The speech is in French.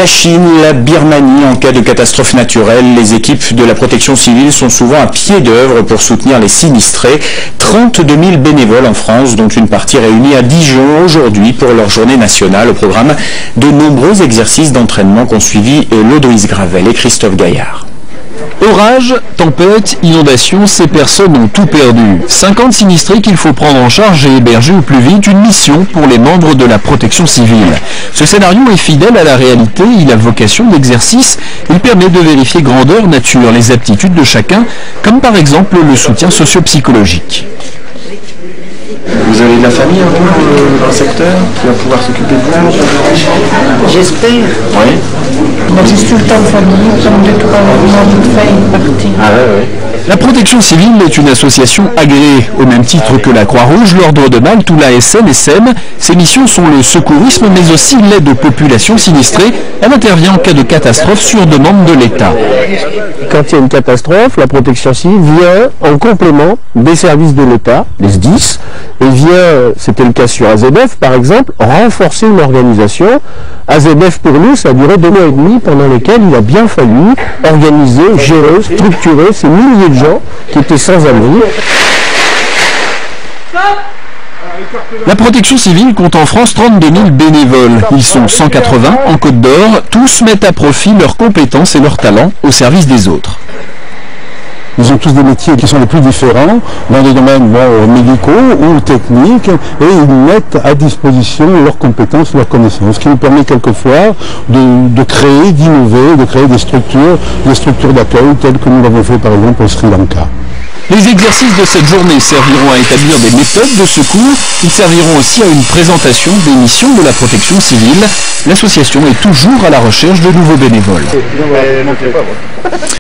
la Chine, la Birmanie, en cas de catastrophe naturelle, les équipes de la protection civile sont souvent à pied d'œuvre pour soutenir les sinistrés. 32 000 bénévoles en France, dont une partie réunie à Dijon aujourd'hui pour leur journée nationale. Au programme, de nombreux exercices d'entraînement qu'ont suivi Lodoïs Gravel et Christophe Gaillard. Orage, tempête, inondation, ces personnes ont tout perdu. 50 sinistrés qu'il faut prendre en charge et héberger au plus vite, une mission pour les membres de la protection civile. Ce scénario est fidèle à la réalité, il a vocation d'exercice, il permet de vérifier grandeur nature les aptitudes de chacun, comme par exemple le soutien socio-psychologique. Vous avez de la famille un peu dans le secteur qui va pouvoir s'occuper de vous? J'espère. Oui. On existe tout le temps de famille, on tombe de tout le fait une partie. Ah ouais. La protection civile est une association agréée, au même titre que la Croix-Rouge, l'Ordre de Malte ou la SN et SEM. Ses missions sont le secourisme, mais aussi l'aide aux populations sinistrées. Elle intervient en cas de catastrophe sur demande de l'État. Quand il y a une catastrophe, la protection civile vient en complément des services de l'État, les SDIS, et vient, c'était le cas sur AZF par exemple, renforcer une organisation. AZF pour nous, ça a duré 2 mois et demi pendant lesquels il a bien fallu organiser, gérer, structurer ces milliers de gens qui étaient sans abri. La protection civile compte en France 32 000 bénévoles. Ils sont 180 en Côte d'Or. Tous mettent à profit leurs compétences et leurs talents au service des autres. Ils ont tous des métiers qui sont les plus différents, dans des domaines médicaux ou techniques, et ils mettent à disposition leurs compétences, leurs connaissances, ce qui nous permet quelquefois de créer, d'innover, de créer des structures d'accueil telles que nous l'avons fait par exemple au Sri Lanka. Les exercices de cette journée serviront à établir des méthodes de secours. Ils serviront aussi à une présentation des missions de la protection civile. L'association est toujours à la recherche de nouveaux bénévoles.